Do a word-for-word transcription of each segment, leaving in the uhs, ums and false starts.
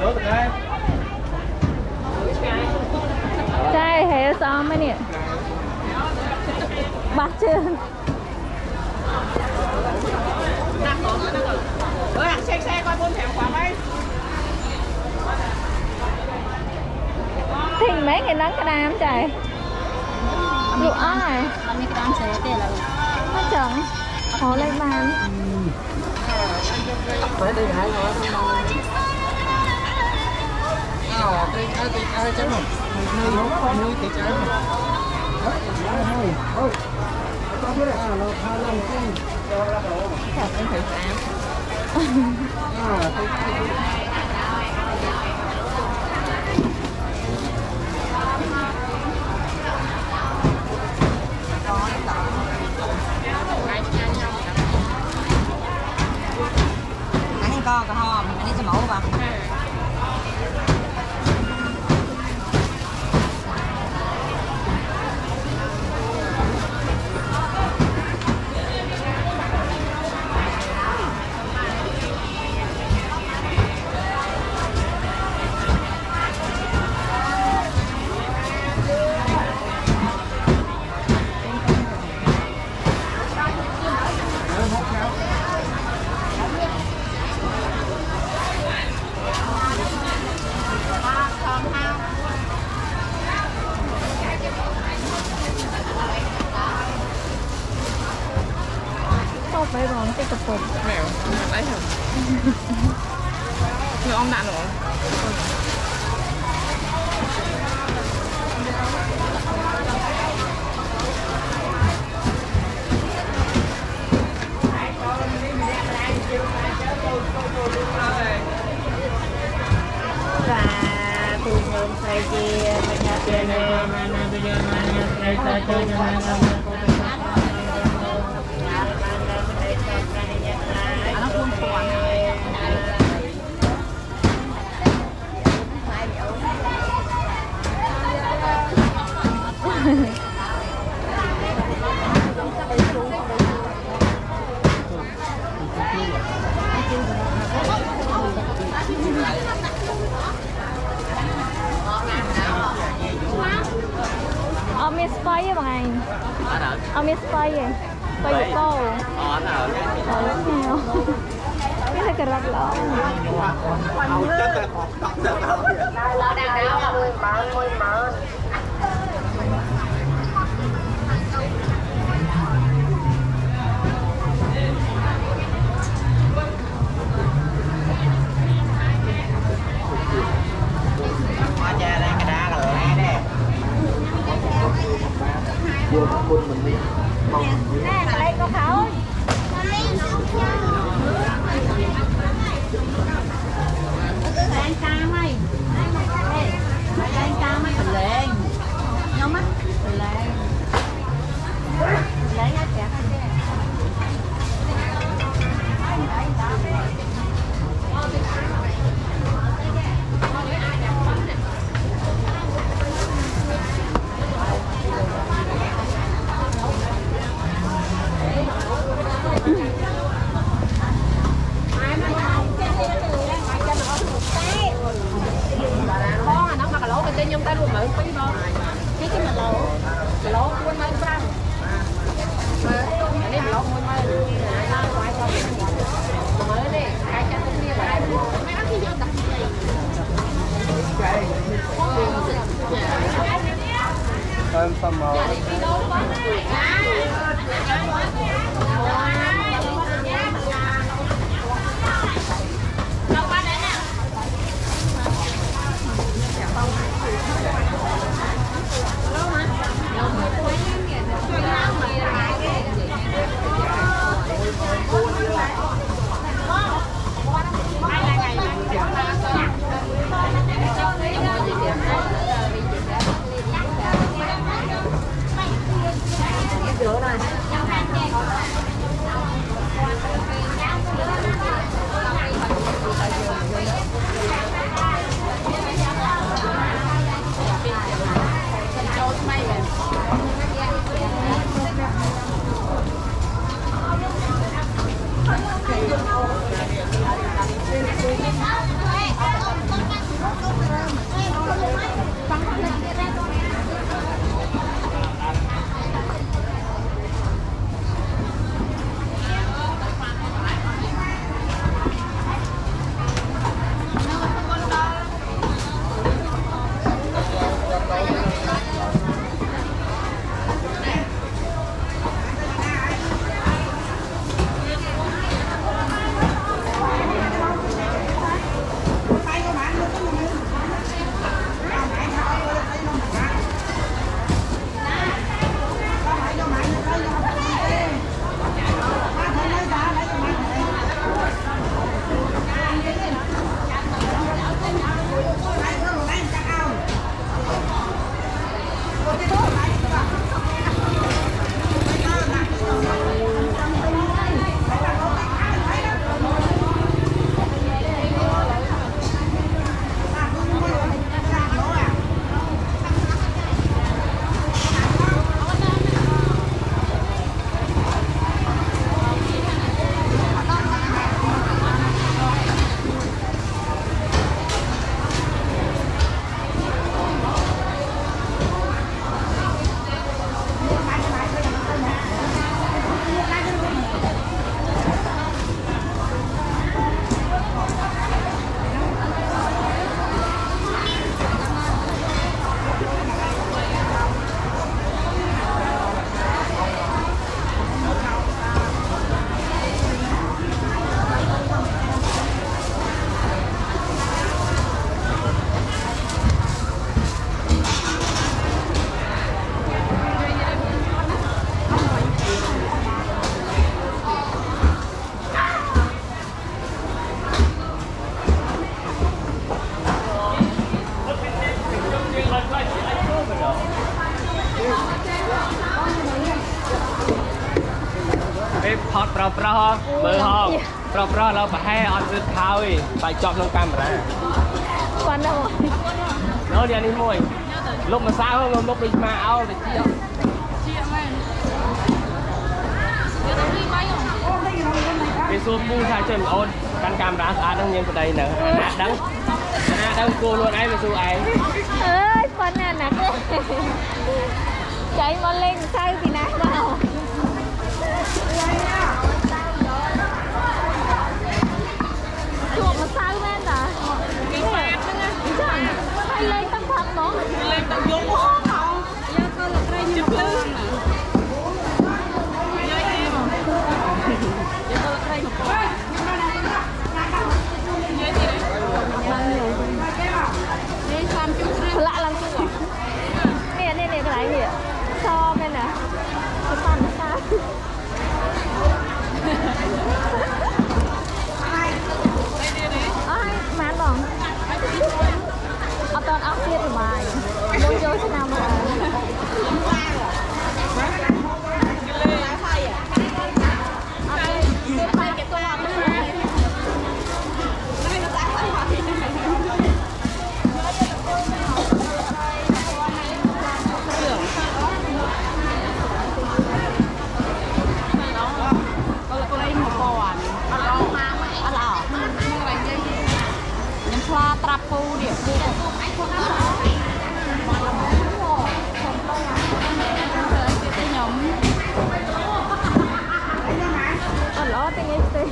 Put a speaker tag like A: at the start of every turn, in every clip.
A: trai hệ sao mấy nè bác chưa
B: xe xe coi bốn thèm quả mấy
A: thì mấy người nắng cái đám trời lụa này
C: mấy cái đám xe thế là
A: nó chẳng họ lên bàn
B: phải đi hại họ à đi ai đi ai chứ mà nuôi không nuôi thì trái mà thôi thôi à nó pha lên cái
A: thật em thử ám
B: à
C: con cái hòm anh đi cho mẫu vào
A: phải rồi cái cục cục
B: mèo đấy hả người ông đạn rồi
A: và thường thường phải chia nhà tiền Ông biết spy bằng anh. Ông biết spy vậy. Spy của cô. Ờ, nào. Ờ, lúc nào. Biết là cái rắc lỡ.
B: Ông chết rồi, còn tóc rồi.
C: lo đang đau mười mờ mười mờ
B: Buồn buồn mình đi.
A: Nè, ở đây có khảo.
C: anh cam mày anh cam mày mình lên nhau mắt mình lên lấy hết kìa
B: nhưng ta luôn mở cái đó cái cái mà lỗ lỗ quân mấy trăm mà đi lỗ quân mấy mới đi cái chân kia lại mấy bác kia tập em xong rồi
D: pro pro bơ ho pro proเราไปให้ออนรึเท้าไปจอบลงกล้ามมา
A: วันละวัน
D: nó đi ăn mồi lúc mà sao không lúc đi mà ao để chia cái số bu sai chân ôn căn cam đá xa đang nhìn vào đây nữa đắng đang cô luôn ấy mà số ấy
A: ơi phần này nè chạy mà lên sao thì nè vào chuột mà sao bên à cái này chẳng hay lên tăng thật nó lên tăng giống quá không giờ con là cây như một con nè giờ em giờ con là cây một con giờ gì đấy đi làm chút lạ làm chút nè nè nè cái này nè so cái nè cái con nó sao ai mà anh bằng ở toàn áo kia thì bài vô vô thế nào mà trap phu địa phu cái nhóm ở đó tiếng ấy tên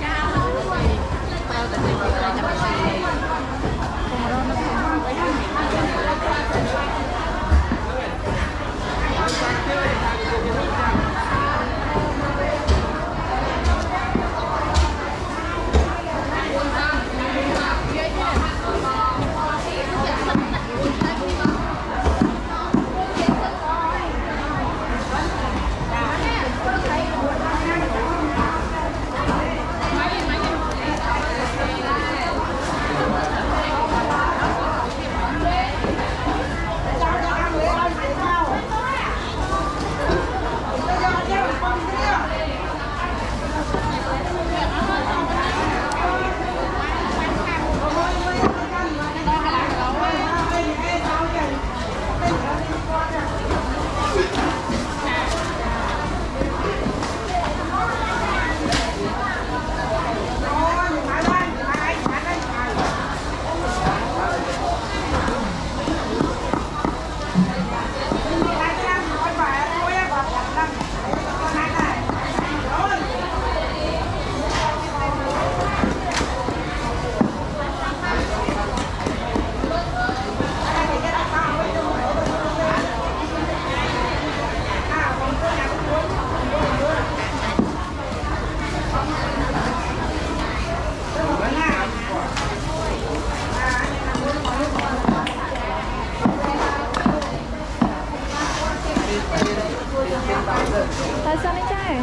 A: tại sao anh trai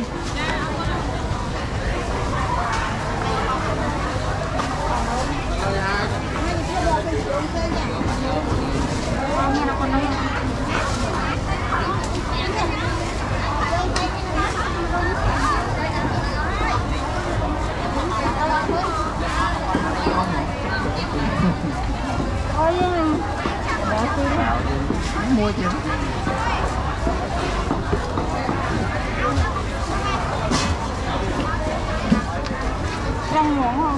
B: mua chứ
A: rong muỗng không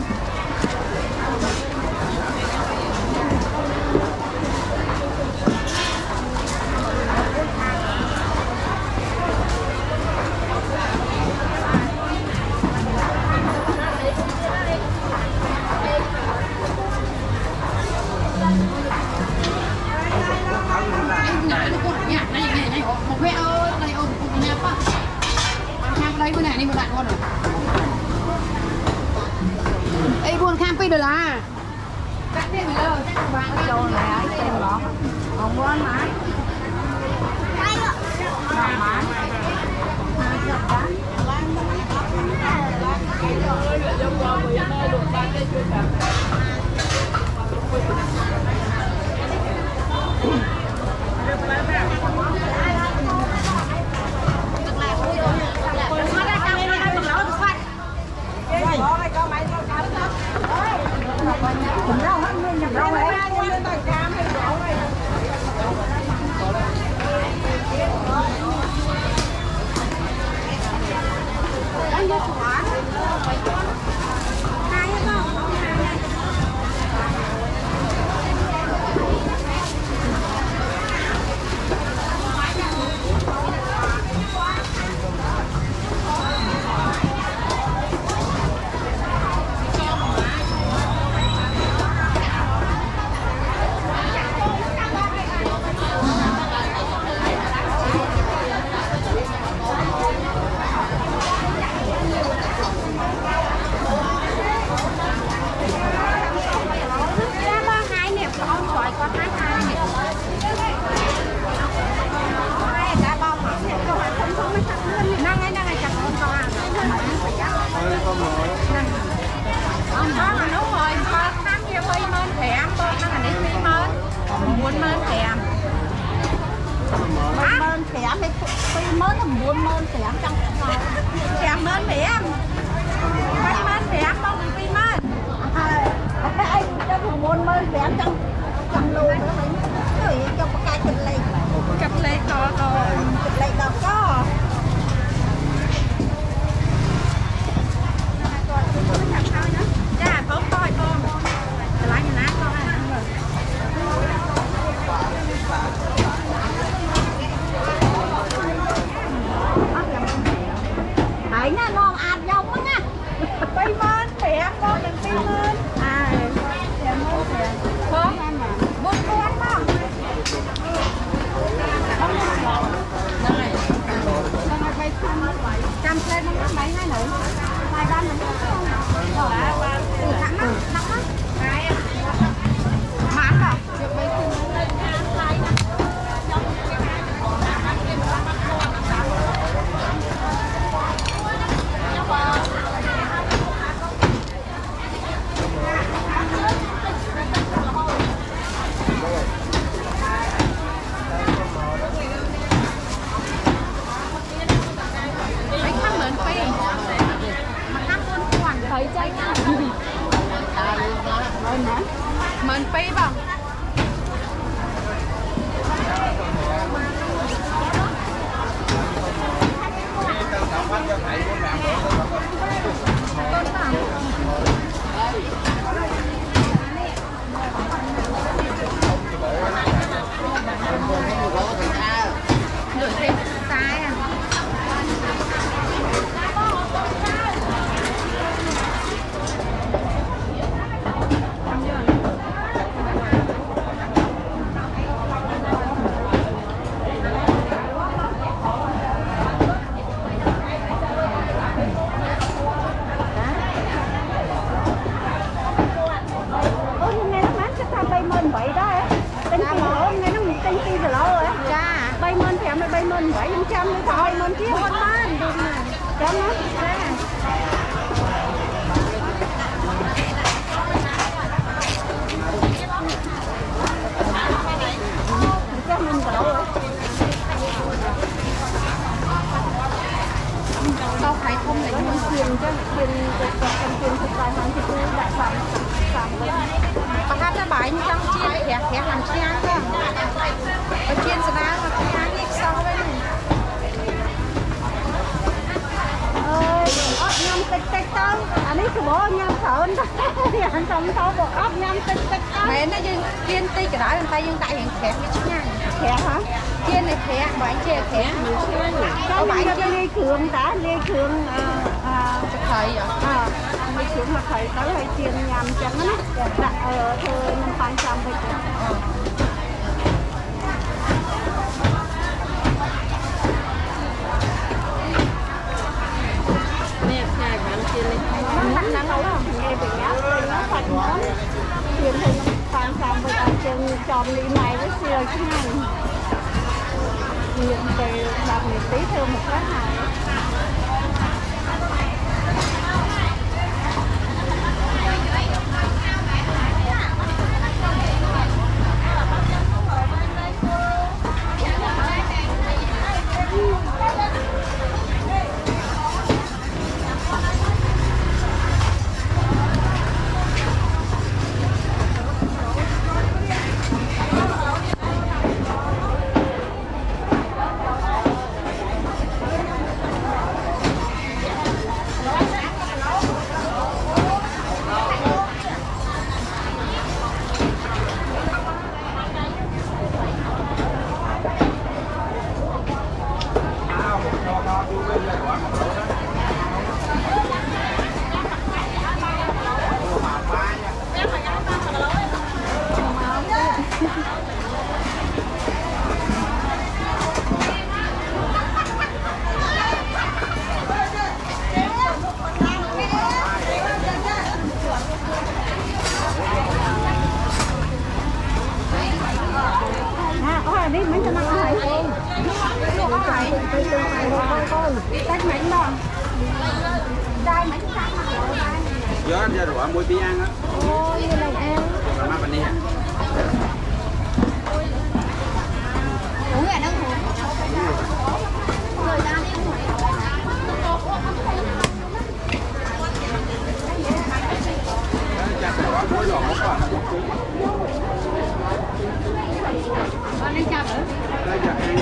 C: một cái ơi đây ôm một nhà pa hàng đây bữa này đi một bạn con rồi ấy buồn kham pi được là cắt điện rồi đâu bạn cái đồ này ấy tiền đó không có ăn mái Hãy subscribe cho kênh Ghiền Mì Gõ để không bỏ lỡ những video hấp dẫn. Nhầm rau hết nguyên nhầm rau ấy. Anh vô quả. Hai hết không?
A: Mình pi bằng được thêm sai à. Bảy trăm mươi thôi mình chứ không bán được nè trăm đó trăm mình đổ rồi sao phải không lại muốn truyền cho truyền cho truyền thực tài hàng thì tôi đại sản sản bà hát ra bài như trong chiên khẽ khẽ làm chiên cơ bà chiên sẽ đá mà chiên ít so với này ớt nhâm tích tích tao anh ấy cứ bỏ nhâm sợ thì anh xong tao bỏ ớt nhâm tích tích tao mẹ nó dương chiên ti cái đó người ta dương tại hiện khẽ cái chứ nha khẽ hả chiên này khẽ bạn chè khẽ có bạn cho ly cường đã ly cường à thầy à ly cường mà thầy tới hay chiên nhâm chẳng á đặt ở thôi năm trăm trăm vậy nắng nắng đâu đó nghe bị ngáp lên nó sạch lắm chuyện thì tam sam với anh chân tròn đi này với xưa chứ này những về làm một tí theo một cái này Tách bánh đòn. Đai bánh trắng mà rồi đai.
B: Giờ giờ rửa muối bí ăn á.
A: Ôi, như này ăn.
B: Còn má bên này.
A: Uống à, nâng uống. Rồi ra đi uống.
B: Chặt phải quá muối đỏ không còn.
A: Con đi chặt nữa.
B: Đây giờ ăn.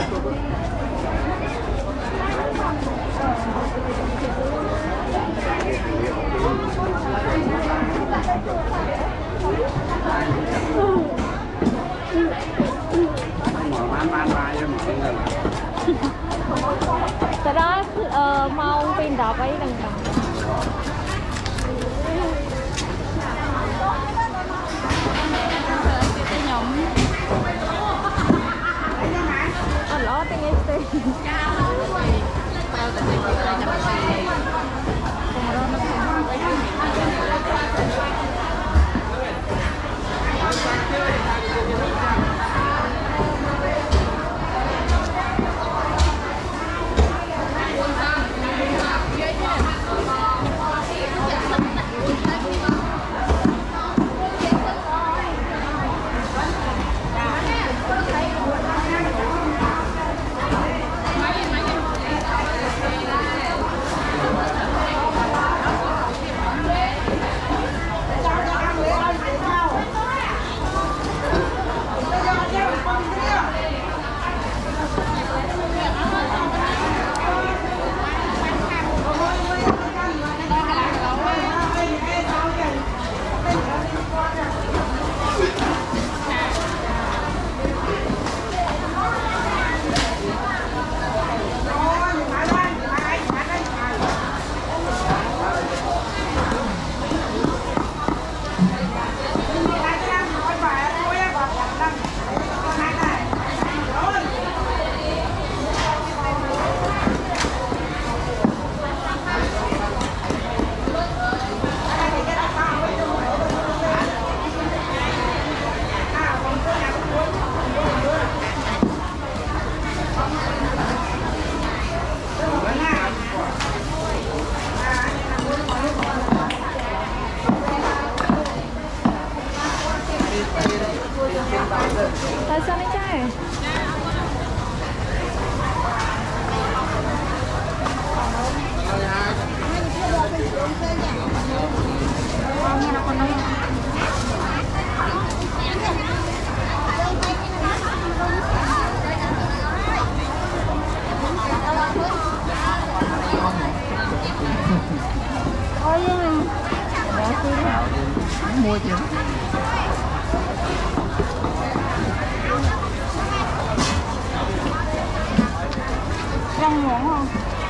B: Mở bán bán bài cho mọi người.
C: Cái đó uh, mau pin đọc ấy đừng đọc. Lo tiếng este. Tại sao mấy trái?
B: Mua chứ.
A: Rong muỗng không?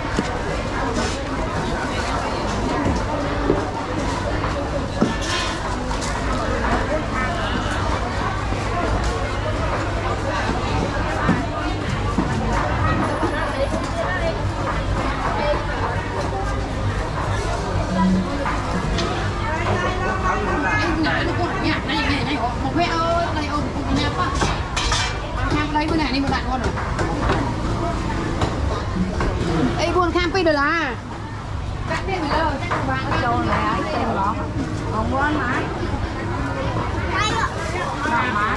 C: Một mẹ ơi, đây ôm cùng nhau quá. Hàng đây bữa này đi một bạn con rồi. Ê buồn kham pi được là. Cắt đi mình lơ, chắc bạn cái đồ này ấy tiền lọ. Không muốn mà. Hai rồi. Mà.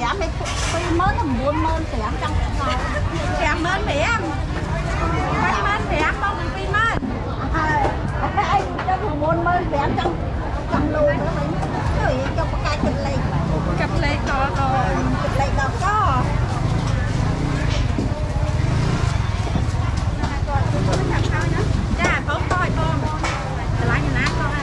A: xẻm đi phi mến thầm buôn mến xẻm trong ngày xẻm mến xẻm bánh mến xẻm bông phi mến anh cho thầm buôn mến xẻm trong trong luôn nữa mình cho một cái chụp lấy chụp lấy có có chụp lấy đâu có dạ không coi con lại nhà nát con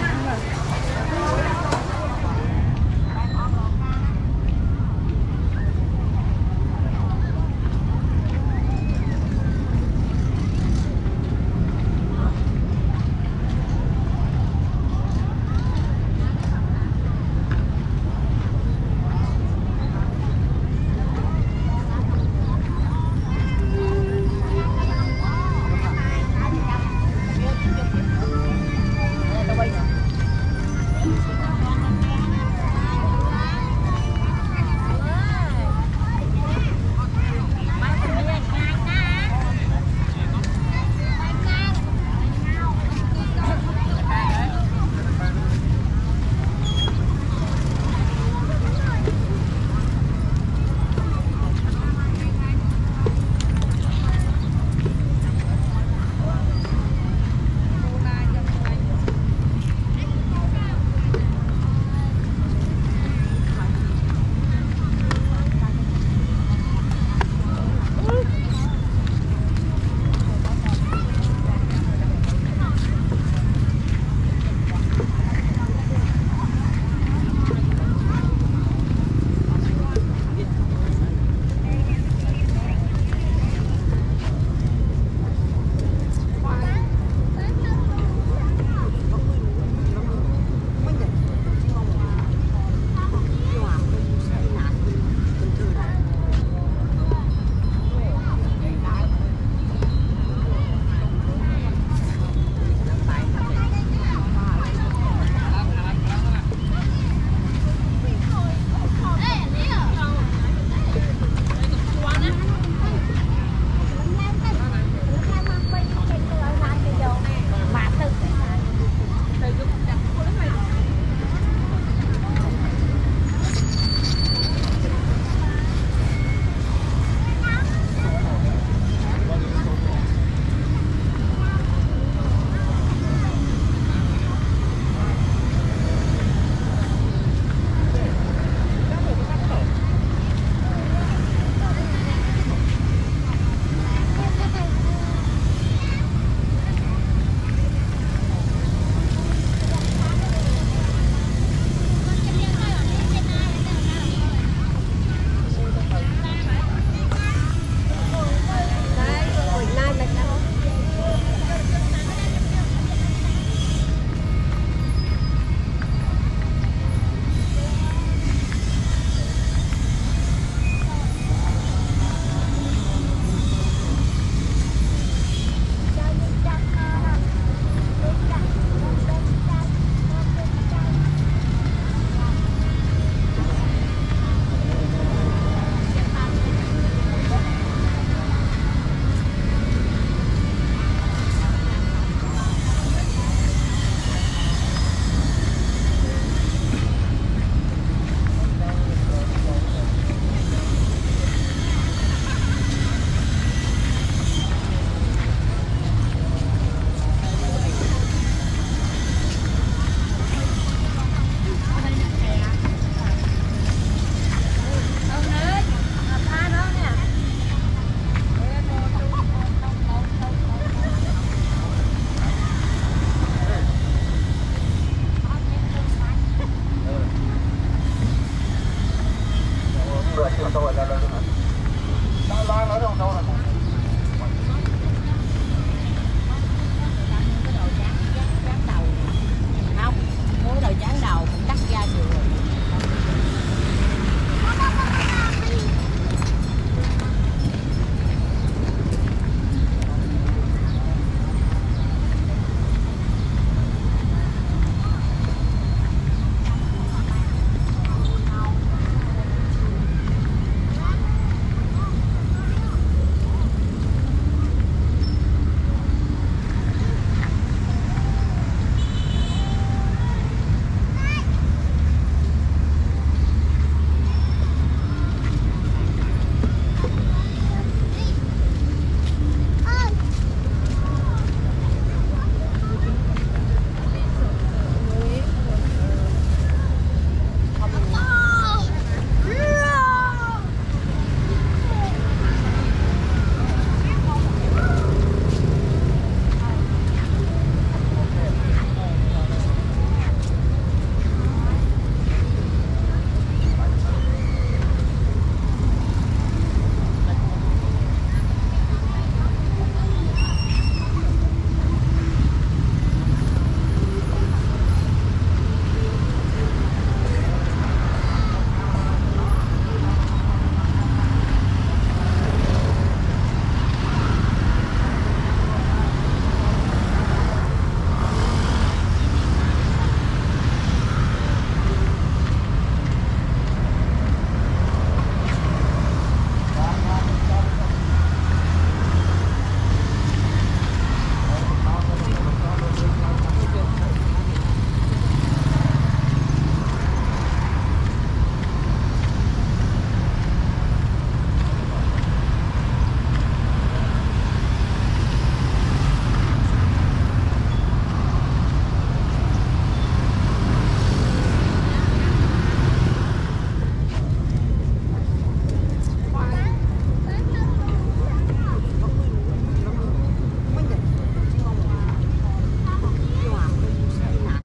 C: Không, muối đầu trắng đầu cắt ra vừa